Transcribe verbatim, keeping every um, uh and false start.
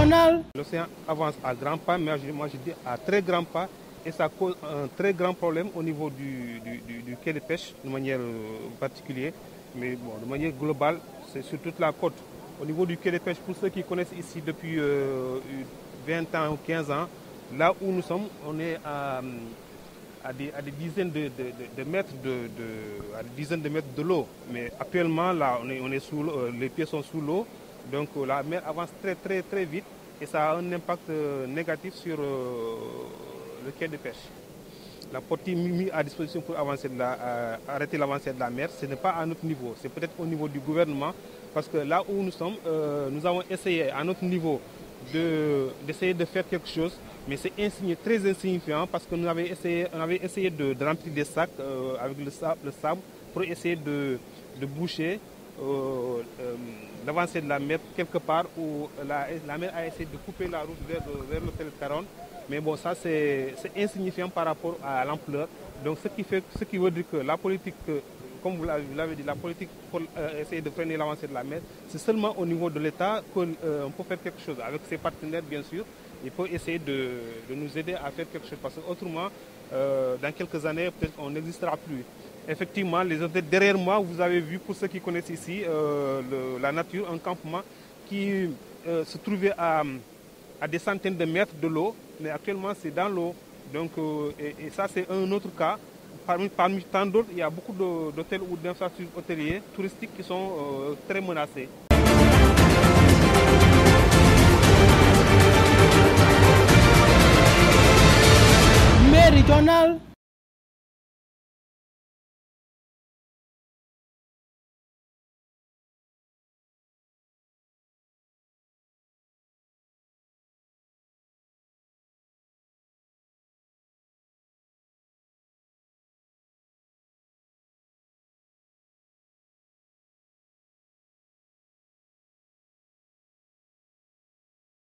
Méridional. L'océan avance à grands pas, mais moi je dis à très grands pas, et ça cause un très grand problème au niveau du, du, du, du quai de pêche de manière particulière, mais bon, de manière globale, c'est sur toute la côte. Au niveau du quai de pêche, pour ceux qui connaissent ici depuis euh, vingt ans ou quinze ans, là où nous sommes, on est à, à, des, à des dizaines de, de, de, de mètres de, de, à des dizaines de mètres de l'eau. Mais actuellement, là, on est, on est sous l'eau, les pieds sont sous l'eau, donc la mer avance très très très vite et ça a un impact négatif sur euh, le quai de pêche. La portée mise à disposition pour avancer de la, euh, arrêter l'avancée de la mer, ce n'est pas à notre niveau, c'est peut-être au niveau du gouvernement, parce que là où nous sommes, euh, nous avons essayé à notre niveau de, d'essayer de faire quelque chose, mais c'est insignifiant, très insignifiant, parce que nous avons essayé, on avait essayé de, de remplir des sacs euh, avec le sable, le sable pour essayer de, de boucher euh, euh, l'avancée de la mer quelque part où la, la mer a essayé de couper la route vers, vers l'hôtel Caronne. Mais bon, ça c'est insignifiant par rapport à l'ampleur. Donc ce qui, fait, ce qui veut dire que la politique, comme vous l'avez dit, la politique pour euh, essayer de freiner l'avancée de la mer, c'est seulement au niveau de l'État qu'on euh, peut faire quelque chose. Avec ses partenaires, bien sûr, il faut essayer de, de nous aider à faire quelque chose. Parce qu'autrement, euh, dans quelques années, peut-être on n'existera plus. Effectivement, les hôtels derrière moi, vous avez vu, pour ceux qui connaissent ici, euh, le, la nature, un campement qui euh, se trouvait à, à des centaines de mètres de l'eau. Mais actuellement, c'est dans l'eau. Donc, euh, et, et ça, c'est un autre cas. Parmi, parmi tant d'autres, il y a beaucoup d'hôtels ou d'infrastructures hôtelières touristiques qui sont euh, très menacés. Méridional.